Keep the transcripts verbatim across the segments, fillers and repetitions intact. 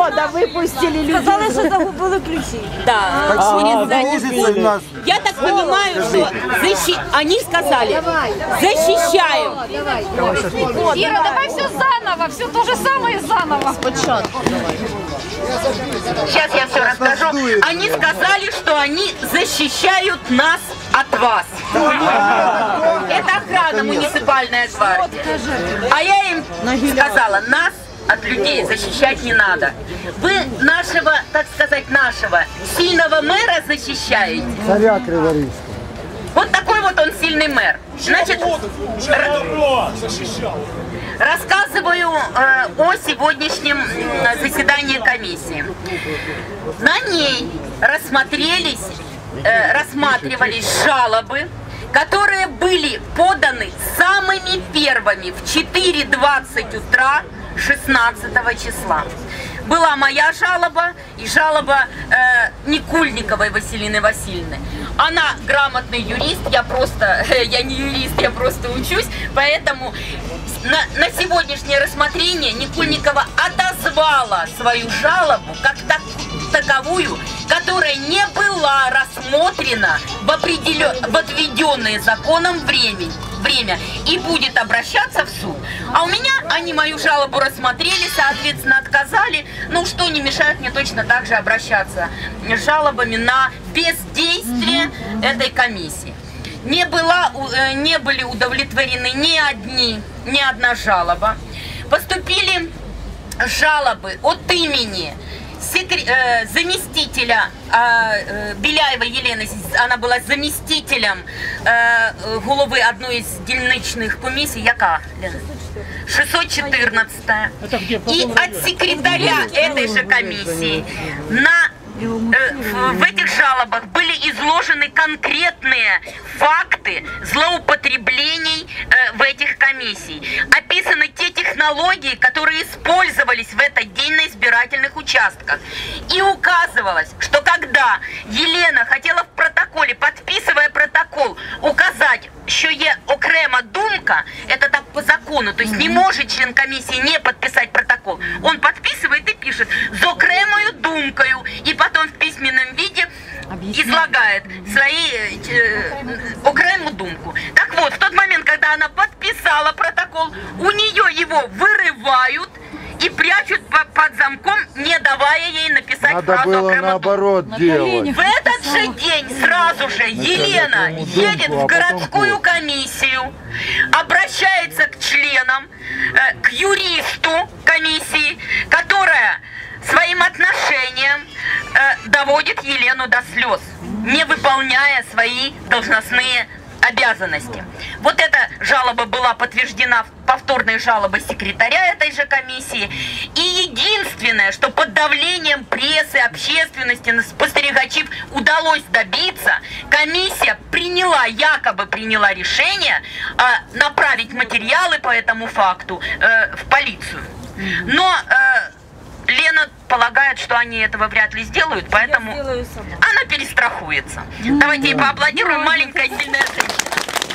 года выпустили людей. Сказали, что загубили ключи. Да, Так будет что занято. у нас... Я так понимаю, что защи... они сказали, защищаем. Ира, давай все заново, все то же самое заново. Сейчас я все расскажу. Они сказали, что они защищают нас от вас. Это охрана, муниципальная гвардия. А я им сказала, нас от людей защищать не надо. Вы нашего, так сказать, нашего сильного мэра защищаете. Царя Криворижского. Вот такой вот он сильный мэр. Значит, рассказываю э, о сегодняшнем э, заседании комиссии. На ней рассмотрелись, э, рассматривались жалобы, которые были поданы самыми первыми в четыре двадцать утра шестнадцатого числа. Была моя жалоба и жалоба э, Никульниковой Василины Васильевны. Она грамотный юрист, я просто, э, я не юрист, я просто учусь, поэтому на, на сегодняшнее рассмотрение Никульникова отозвала свою жалобу как так, таковую, которая не была рассмотрена в, определен, в отведенное законом время, время и будет обращаться в суд. А у меня они мою жалобу рассмотрели, соответственно, отказали. Ну, что не мешает мне точно так же обращаться с жалобами на бездействие этой комиссии. Не, была, не были удовлетворены ни одни, ни одна жалоба. Поступили жалобы от имени секре... э, заместителя э, Беляева Елены, она была заместителем э, головы одной из дільничних комиссий, яка, Лена? шестьсот четырнадцатая. И от секретаря этой же комиссии на в этих жалобах были изложены конкретные факты злоупотреблений в этих комиссиях. Описаны те технологии, которые использовались в этот день на избирательных участках. И указывалось, что когда Елена хотела в протоколе, подписывая протокол, указать, що є окрема думка, это так по закону, то есть не может член комиссии не подписать протокол. Он подписывает и пишет «з окремою думкою», и потом в письменном виде излагает свои э, окрему думку. Так вот, в тот момент, когда она подписала протокол, у нее его вырывают и прячут под замком, не давая ей написать Надо фразу было окремо наоборот думку. делать. В этот же день сразу же Елена едет в городскую комиссию, обращается к членам, э, к юристу комиссии, которая своим отношением э, доводит Елену до слез, не выполняя свои должностные обязанности. Вот эта жалоба была подтверждена повторной жалобой секретаря этой же комиссии. И единственное, что под давлением прессы, общественности, спостерегачей удалось добиться, комиссия приняла, якобы приняла решение э, направить материалы по этому факту э, в полицию. Но э, Лена полагает, что они этого вряд ли сделают, поэтому она перестрахуется. Mm-hmm. Давайте ей поаплодируем. Маленькая сильная женщина.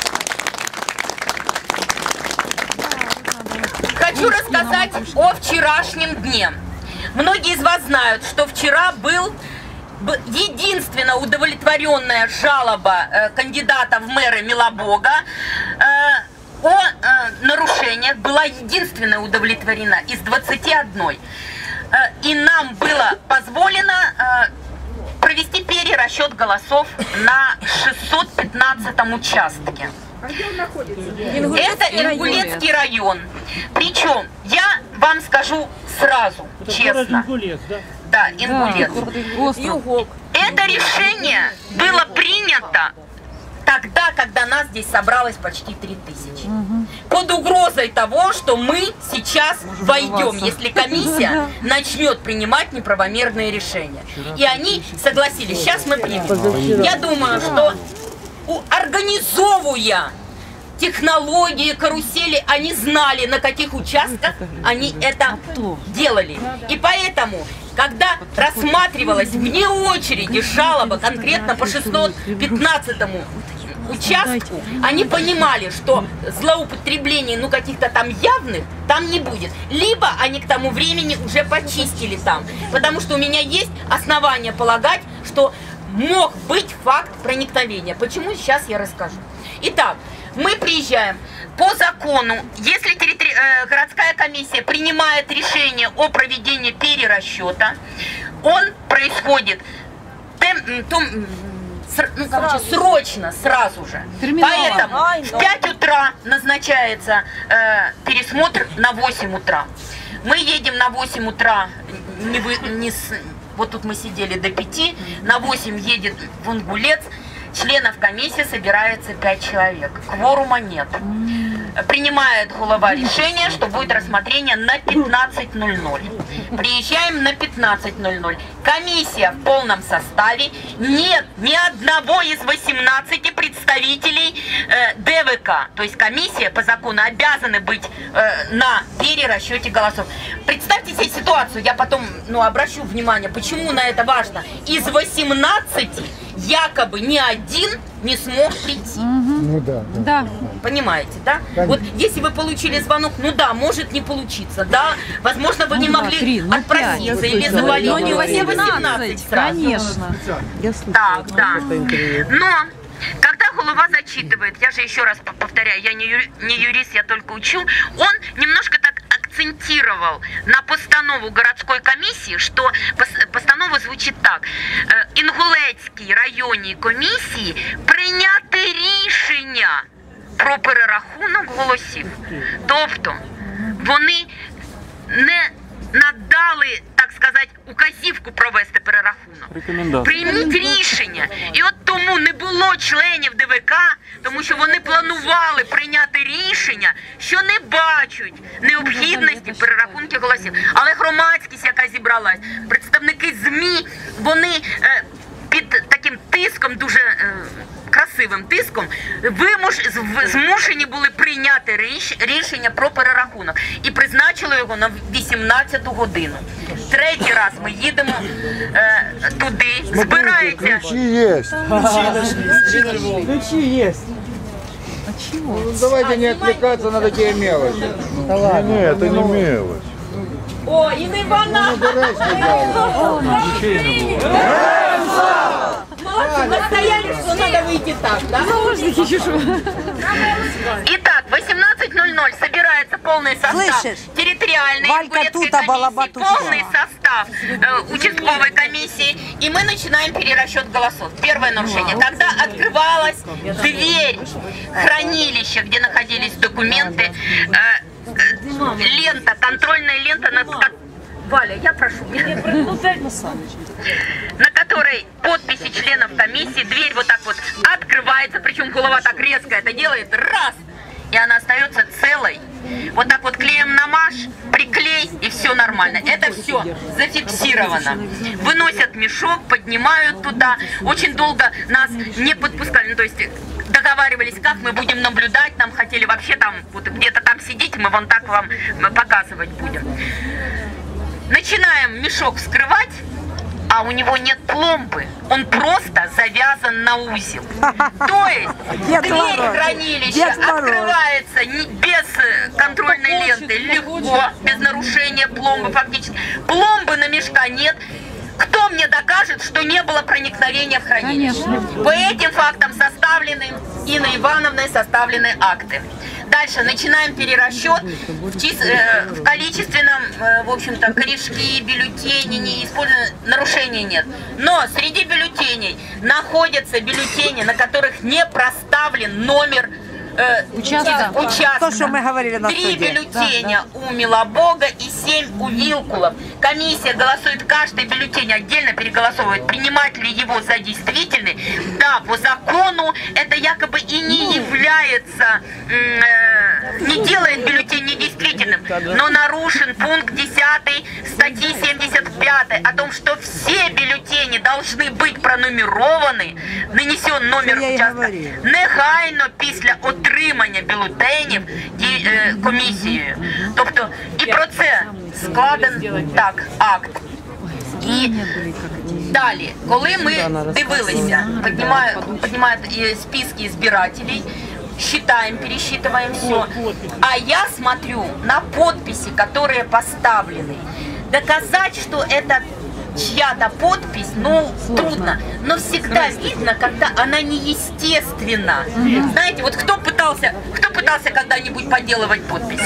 Хочу рассказать о вчерашнем дне. Многие из вас знают, что вчера был единственная удовлетворенная жалоба э, кандидата в мэры Милобога э, о э, нарушениях была единственная удовлетворена из двадцати одной. И нам было позволено э, провести перерасчет голосов на шестьсот пятнадцатом участке. А где он находится? Это Ингулецкий район. Причем, я вам скажу сразу, это честно. Ингулец, да? Да, Ингулец. Да, это решение было принято тогда, когда нас здесь собралось почти три тысячи. Угу. Под угрозой того, что мы сейчас Можем войдем, если комиссия начнет принимать неправомерные решения. И они согласились. Сейчас мы примем. Я думаю, что организовывая технологии, карусели, они знали, на каких участках они это делали. И поэтому, когда рассматривалась вне очереди жалоба конкретно по шестьсот пятнадцатому участку, они понимали, что злоупотреблений, ну, каких-то там явных там не будет. Либо они к тому времени уже почистили там. Потому что у меня есть основания полагать, что мог быть факт проникновения. Почему, сейчас я расскажу. Итак, мы приезжаем. По закону, если территори... э, городская комиссия принимает решение о проведении перерасчета, он происходит тем, том, с, ну, короче, срочно, сразу же. Поэтому в пять утра назначается э, пересмотр на восемь утра. Мы едем на восемь утра, не вы, не с, вот тут мы сидели до пяти, на восемь едет Вунгулец. Членов комиссии собирается пять человек. Кворума нет. Принимает голова решение, что будет рассмотрение на пятнадцать ноль ноль. Приезжаем на пятнадцать ноль ноль. Комиссия в полном составе. Нет ни одного из восемнадцати представителей э, ДВК. То есть комиссия по закону обязаны быть э, на перерасчете голосов. Представьте себе ситуацию, я потом ну, обращу внимание, почему на это важно. Из восемнадцати якобы ни один не смог прийти. Ну да. Да. Понимаете, да? Конечно. Вот если вы получили звонок, ну да, может не получиться, да, возможно, вы ну, не два, могли три, ну, отпроситься или завалить. Но не восемнадцать, конечно. Да, да. Но когда голова зачитывает, я же еще раз повторяю, я не, ю, не юрист, я только учу, он немножко так акцентировал на постанову городской комиссии, что постанова звучит так. Інгулецькій районній комісії прийняти рішення про перерахунок голосів. Тобто вони не надали, так сказати, указівку провести перерахунок. Прийміть рішення. І от тому не було членів ДВК, тому що вони планували прийняти рішення, що не бачать необхідності перерахунки голосів. Але громадськість, яка зібралась, представники ЗМІ, вони е, під таким тиском, дуже е, красивим тиском, вимуш, змушені були прийняти ріш, рішення про перерахунок. І призначили його на вісімнадцяту годину. Третій раз ми їдемо е, туди, збирається... Ключи есть. Ключи есть. А чего? Ну, давайте не отвлекаться на такие мелочи. Да ладно. Нет, это не мелочь. О, Інна Івановна! Молодцы, настояли, что надо выйти так, да? Итак, восемнадцать ноль ноль собирается полный состав Слышишь? территориальной Валька Ингулецкой Тута, комиссии, Балабатушка. полный состав э, участковой комиссии, и мы начинаем перерасчет голосов. Первое нарушение. Когда открывалась дверь хранилища, где находились документы, э, э, лента, контрольная лента над... Валя, я прошу. На которой подписи членов комиссии, дверь вот так вот открывается, причем голова так резко это делает, раз, и она остается целой. Вот так вот клеем намажь, приклей, и все нормально. Это все зафиксировано. Выносят мешок, поднимают туда. Очень долго нас не подпускали, ну, то есть договаривались, как мы будем наблюдать, там хотели вообще там, вот где-то там сидеть, мы вон так вам показывать будем. Начинаем мешок вскрывать, а у него нет пломбы, он просто завязан на узел. То есть Дед дверь Мороз. хранилища Дед Мороз. открывается не без контрольной ленты, легко, без нарушения пломбы фактически. Пломбы на мешка нет. Кто мне докажет, что не было проникновения в хранилище? Конечно. По этим фактам составлены Инной Ивановной составлены акты. Дальше начинаем перерасчет в, чис... э, в количественном, э, в общем-то, корешки, бюллетени не использованы, нарушений нет. Но среди бюллетеней находятся бюллетени, на которых не проставлен номер э, Участка. участка. То, что мы говорили на Три суде. бюллетеня у Милобога и семь у Вилкулов. Комиссия голосует каждый бюллетень отдельно, переголосовывает, принимать ли его за действительный. Да, по закону это якобы и не является, э, не делает бюллетень недействительным, но нарушен пункт десятый статьи семьдесят пятой о том, что все бюллетени должны быть пронумерованы, нанесен номер Це я й участка, говорила. негайно після отримання бюлетенів ді- е, комісією. Тобто і про це складен так акт. І далі, коли ми дивилися, піднімають, піднімають списки избирателей, считаем, пересчитываем все. А я смотрю на подписи, которые поставлены. Доказать, что это чья-то подпись, ну, трудно. Но всегда видно, когда она неестественна. Знаете, вот кто пытался, кто пытался когда-нибудь подделывать подписи?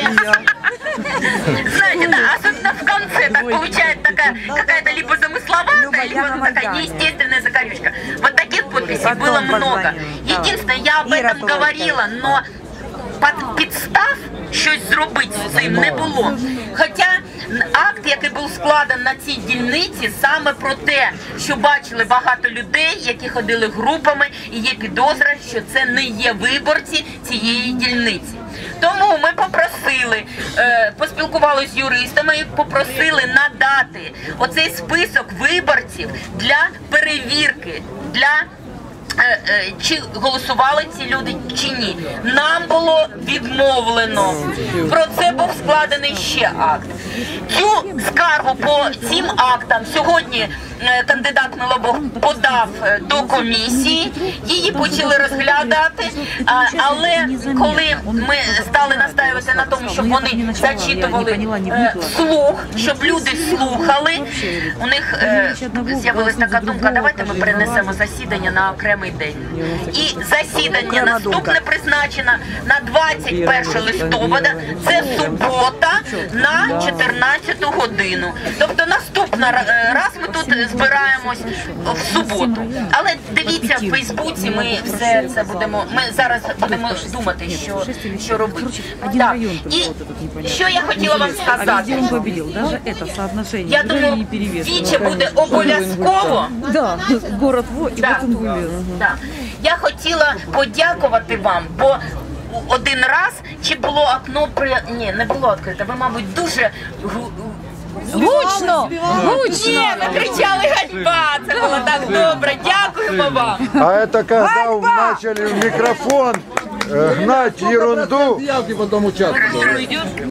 Знаете, да, особенно в конце так получается такая какая-то либо замысловатая, либо такая неестественная закорючка. Вот таких подписей было много. Единственное, я об этом говорила, но под підстав щось зробити з цим не було. Хоча акт, який був складений на цій дільниці, саме про те, що бачили багато людей, які ходили групами, і є підозра, що це не є виборці цієї дільниці. Тому ми попросили, е, поспілкувалися з юристами і попросили надати оцей список виборців для перевірки, для чи голосували ці люди, чи ні. Нам було відмовлено. Про це був складений ще акт. Цю скаргу по цим актам сьогодні кандидат Милобог подав до комісії, її почали розглядати, але коли ми стали настаювати на тому, щоб вони зачитували вслух, щоб люди слухали, у них з'явилася така думка, давайте ми перенесемо засідання на окремий день. І засідання наступне призначено на двадцять перше листопада, це субота, на чотирнадцяту годину. Тобто наступний раз ми тут збираємось в суботу. Але дивіться, в Фейсбуці ми все це будемо, ми зараз будемо думати, що, що робити. Так. І що я хотіла вам сказати? Я думаю, Віче буде обов'язково. Да, город Во і Так, потім виліз. так. Я хотіла подякувати вам, бо один раз, чи було окно при... Ні, не було відкрите, ви, мабуть, дуже... Гучно! Гучно! Ні, ми кричали ганьба, це було так добре, дякуємо вам. А это когда начали в микрофон э, гнать ерунду. Явки потом участвуют.